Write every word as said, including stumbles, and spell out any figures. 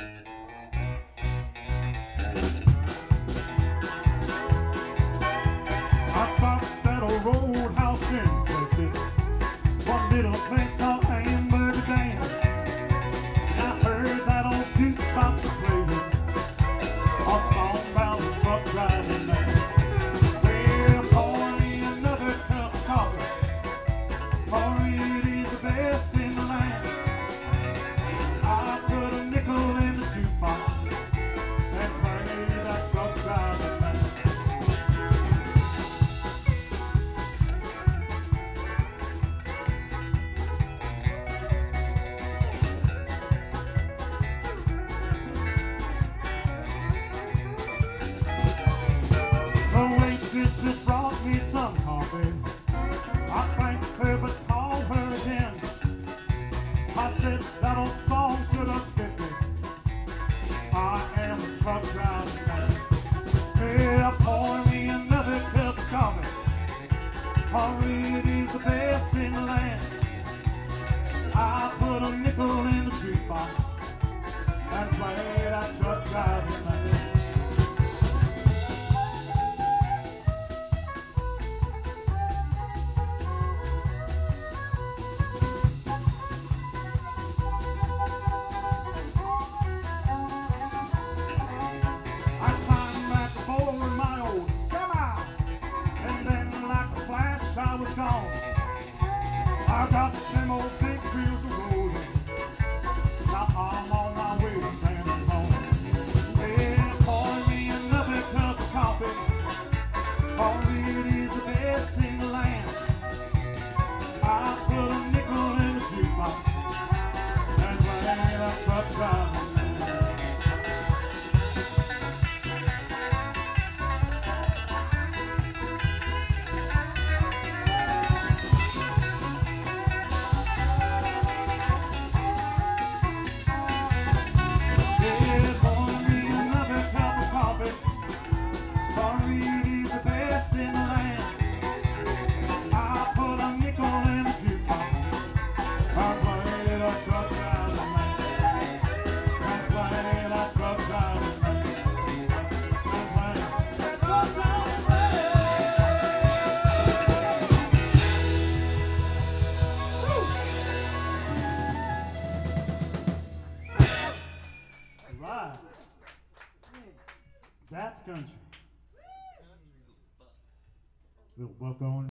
I stopped at a roadhouse in Texas, one little place called Hamburger Dan. I heard that old jukebox playing a song about a truck driving man. Well, pour me another cup of coffee, for it is the best in the land. I put a nickel in the jukebox and played that truck driving man. The waitress just brought me some coffee. I thanked her but called her again. I said that old song should have fit me. I am a truck driving man. Yeah, pour me another cup of coffee, for it is the best in the land. I put a nickel in the jukebox and played that truck driving man. I was gone. I got them old big wheels a rolling. Now I'm on my way to standing home. Well, pour me another cup of coffee, for it is the best in the land. I put a nickel in the jukebox and played that truck driving man. Right. That's country. We'll work on